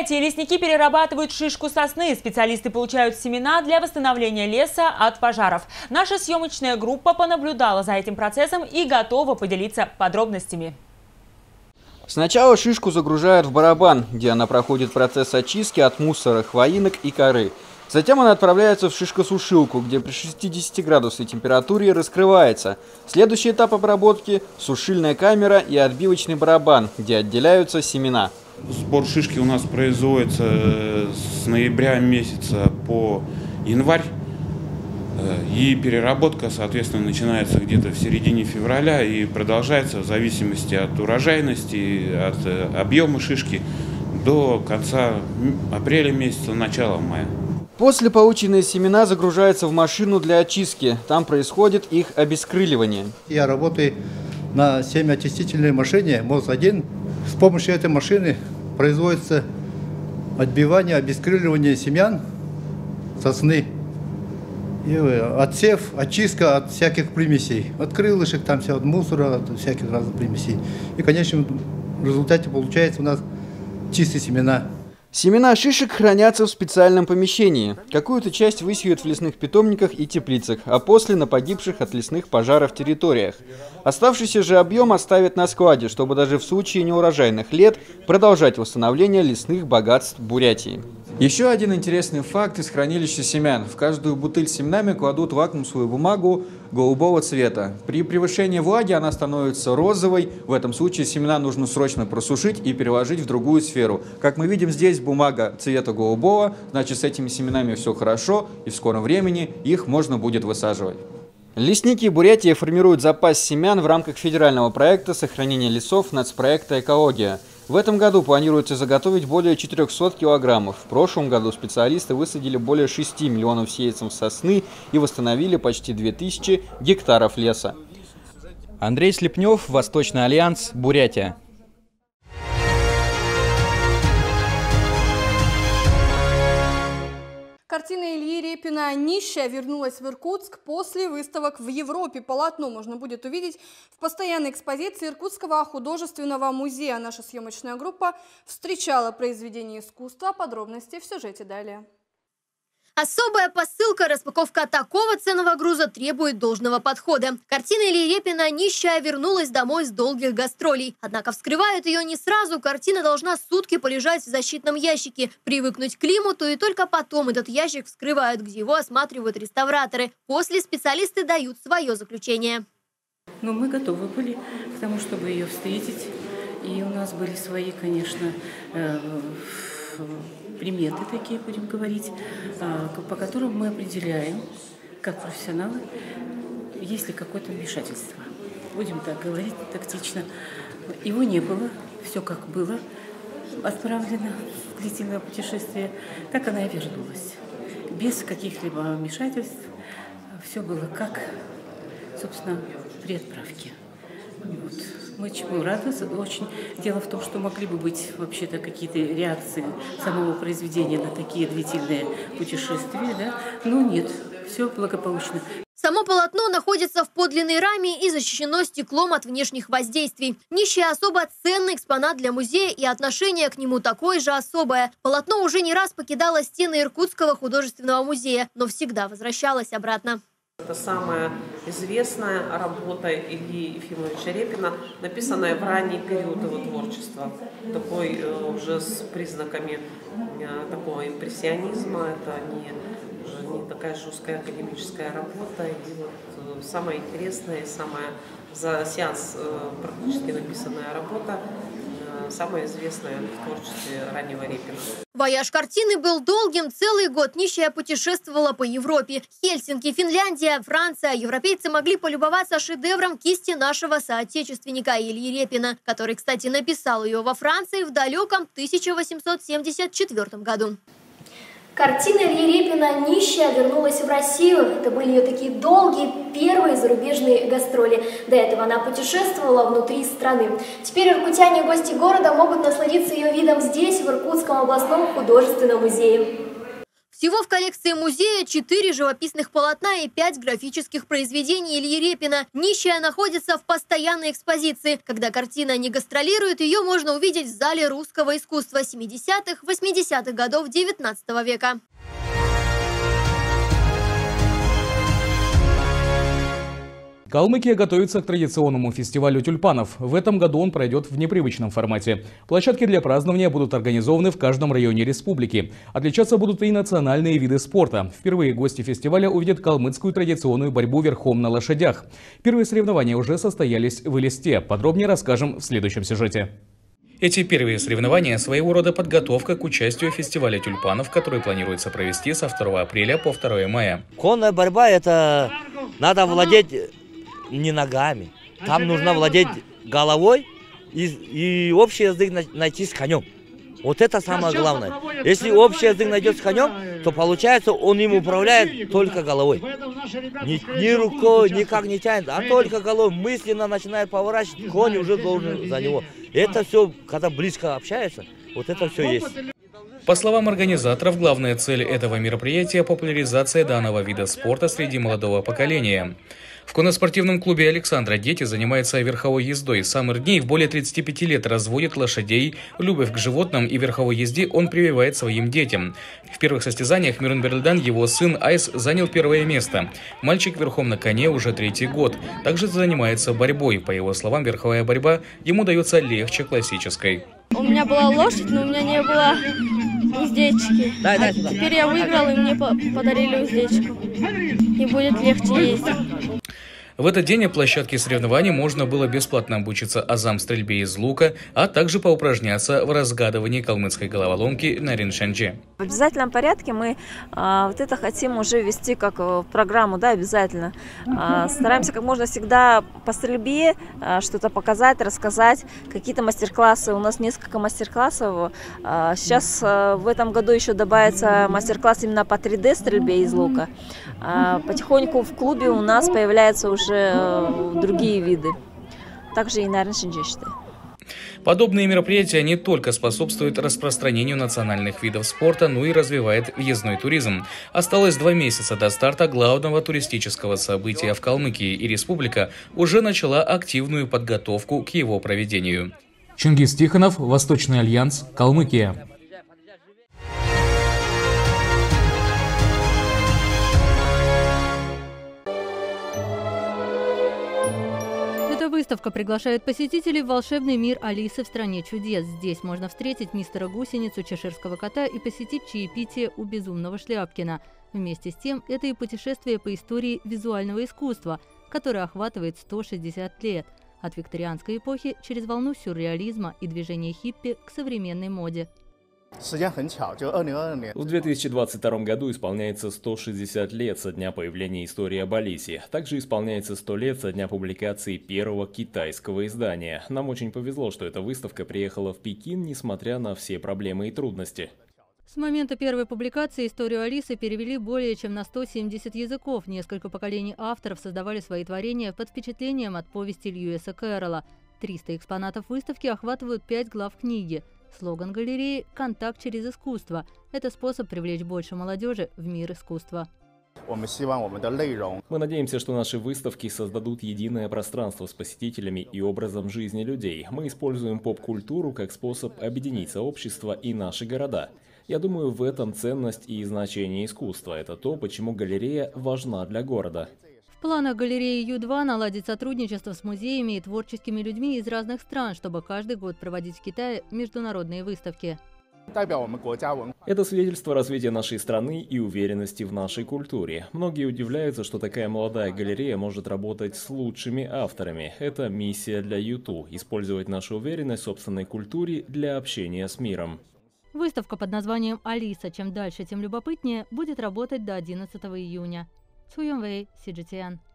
Бурятии лесники перерабатывают шишку сосны. Специалисты получают семена для восстановления леса от пожаров. Наша съемочная группа понаблюдала за этим процессом и готова поделиться подробностями. Сначала шишку загружают в барабан, где она проходит процесс очистки от мусора, хвоинок и коры. Затем она отправляется в шишкосушилку, где при 60-градусной температуре раскрывается. Следующий этап обработки – сушильная камера и отбивочный барабан, где отделяются семена. Сбор шишки у нас производится с ноября месяца по январь. И переработка, соответственно, начинается где-то в середине февраля и продолжается в зависимости от урожайности, от объема шишки до конца апреля месяца, начала мая. После полученные семена загружаются в машину для очистки. Там происходит их обескрыливание. Я работаю на семяочистительной машине МОЗ-1. С помощью этой машины производится отбивание, обескрыливание семян сосны. И отсев, очистка от всяких примесей. От крылышек, там все, от мусора, от всяких разных примесей. И, конечно, в результате получается у нас чистые семена. Семена шишек хранятся в специальном помещении. Какую-то часть высеют в лесных питомниках и теплицах, а после на погибших от лесных пожаров территориях. Оставшийся же объем оставят на складе, чтобы даже в случае неурожайных лет продолжать восстановление лесных богатств Бурятии. Еще один интересный факт из хранилища семян. В каждую бутыль с семенами кладут вакуумную бумагу голубого цвета. При превышении влаги она становится розовой. В этом случае семена нужно срочно просушить и переложить в другую сферу. Как мы видим, здесь бумага цвета голубого, значит, с этими семенами все хорошо, и в скором времени их можно будет высаживать. Лесники Бурятии формируют запас семян в рамках федерального проекта сохранения лесов нацпроекта «Экология». В этом году планируется заготовить более 400 килограммов. В прошлом году специалисты высадили более 6 миллионов сеянцев сосны и восстановили почти 2000 гектаров леса. Андрей Слепнев, Восточный альянс, Бурятия. Картина Ильи Репина «Нищая» вернулась в Иркутск после выставок в Европе. Полотно можно будет увидеть в постоянной экспозиции Иркутского художественного музея. Наша съемочная группа встречала произведение искусства. Подробности в сюжете далее. Особая посылка, распаковка такого ценного груза требует должного подхода. Картина Ильи Репина «Нищая» вернулась домой с долгих гастролей. Однако вскрывают ее не сразу. Картина должна сутки полежать в защитном ящике, привыкнуть к климату, и только потом этот ящик вскрывают, где его осматривают реставраторы. После специалисты дают свое заключение. Но мы готовы были к тому, чтобы ее встретить. И у нас были свои, конечно, приметы такие, будем говорить, по которым мы определяем, как профессионалы, есть ли какое-то вмешательство. Будем так говорить тактично. Его не было, все как было отправлено в длительное путешествие, так она и вернулась. Без каких-либо вмешательств. Все было как, собственно, при отправке. Вот. Мы чему рады очень. Дело в том, что могли бы быть вообще-то какие-то реакции самого произведения на такие длительные путешествия, да? Но нет, все благополучно. Само полотно находится в подлинной раме и защищено стеклом от внешних воздействий. «Нищая» – особо ценный экспонат для музея, и отношение к нему такое же особое. Полотно уже не раз покидало стены Иркутского художественного музея, но всегда возвращалось обратно. Это самая известная работа Ильи Ефимовича Репина, написанная в ранний период его творчества, такой уже с признаками такого импрессионизма. Это не такая жесткая академическая работа. И вот самая интересная и самая за сеанс практически написанная работа, самая известная в творчестве раннего Репина. Вояж картины был долгим. Целый год «Нищая» путешествовала по Европе. Хельсинки, Финляндия, Франция. Европейцы могли полюбоваться шедевром кисти нашего соотечественника Ильи Репина, который, кстати, написал ее во Франции в далеком 1874 году. Картина Ильи Репина «Нищая» вернулась в Россию. Это были ее такие долгие первые зарубежные гастроли. До этого она путешествовала внутри страны. Теперь иркутяне и гости города могут насладиться ее видом здесь, в Иркутском областном художественном музее. Всего в коллекции музея 4 живописных полотна и 5 графических произведений Ильи Репина. «Нищая» находится в постоянной экспозиции. Когда картина не гастролирует, ее можно увидеть в зале русского искусства 70-х, 80-х годов 19 века. Калмыкия готовится к традиционному фестивалю тюльпанов. В этом году он пройдет в непривычном формате. Площадки для празднования будут организованы в каждом районе республики. Отличаться будут и национальные виды спорта. Впервые гости фестиваля увидят калмыцкую традиционную борьбу верхом на лошадях. Первые соревнования уже состоялись в Элисте. Подробнее расскажем в следующем сюжете. Эти первые соревнования – своего рода подготовка к участию в фестивале тюльпанов, который планируется провести со 2 апреля по 2 мая. Конная борьба – это надо владеть не ногами. Там нужно владеть головой и общий язык найти с конем. Вот это самое главное. Если общий язык найдет с конем, то получается, он им управляет только головой. Ни рукой, никак не тянет, а только головой мысленно начинает поворачивать, конь уже должен за него. Это все, когда близко общается, вот это все есть. По словам организаторов, главная цель этого мероприятия – популяризация данного вида спорта среди молодого поколения. В конноспортивном клубе Александра дети занимаются верховой ездой. Сам Иргнеев более 35 лет разводит лошадей. Любовь к животным и верховой езде он прививает своим детям. В первых состязаниях Мирон Берлдан, его сын Айс, занял 1 место. Мальчик верхом на коне уже 3-й год. Также занимается борьбой. По его словам, верховая борьба ему дается легче классической. У меня была лошадь, но у меня не было уздечки. Теперь я выиграл, и мне подарили уздечку. И будет легче ездить. В этот день на площадке соревнований можно было бесплатно обучиться азам стрельбе из лука, а также поупражняться в разгадывании калмыцкой головоломки на риншанджи. В обязательном порядке мы вот это хотим уже ввести как в программу, да, обязательно. Стараемся как можно всегда по стрельбе что-то показать, рассказать, какие-то мастер-классы. У нас несколько мастер-классов. Сейчас в этом году еще добавится мастер-класс именно по 3D стрельбе из лука. Потихоньку в клубе у нас появляются уже другие виды. Также и на риншанджи. Подобные мероприятия не только способствуют распространению национальных видов спорта, но и развивает въездной туризм. Осталось 2 месяца до старта главного туристического события в Калмыкии, и республика уже начала активную подготовку к его проведению. Чингис Тихонов, Восточный альянс, Калмыкия. Выставка приглашает посетителей в волшебный мир Алисы в стране чудес. Здесь можно встретить мистера Гусеницу, чеширского кота и посетить чаепитие у безумного Шляпкина. Вместе с тем, это и путешествие по истории визуального искусства, которое охватывает 160 лет. От викторианской эпохи через волну сюрреализма и движения хиппи к современной моде. В 2022 году исполняется 160 лет со дня появления истории об Алисе. Также исполняется 100 лет со дня публикации первого китайского издания. Нам очень повезло, что эта выставка приехала в Пекин, несмотря на все проблемы и трудности. С момента первой публикации историю Алисы перевели более чем на 170 языков. Несколько поколений авторов создавали свои творения под впечатлением от повести Льюиса Кэрролла. 300 экспонатов выставки охватывают 5 глав книги. Слоган галереи «Контакт через искусство» – это способ привлечь больше молодежи в мир искусства. Мы надеемся, что наши выставки создадут единое пространство с посетителями и образом жизни людей. Мы используем поп-культуру как способ объединить сообщество и наши города. Я думаю, в этом ценность и значение искусства. Это то, почему галерея важна для города. В планах галереи Ю-2 наладить сотрудничество с музеями и творческими людьми из разных стран, чтобы каждый год проводить в Китае международные выставки. Это свидетельство развития нашей страны и уверенности в нашей культуре. Многие удивляются, что такая молодая галерея может работать с лучшими авторами. Это миссия для Юту – использовать нашу уверенность в собственной культуре для общения с миром. Выставка под названием «Алиса. Чем дальше, тем любопытнее» будет работать до 11 июня. Цуйонвэй, CGTN.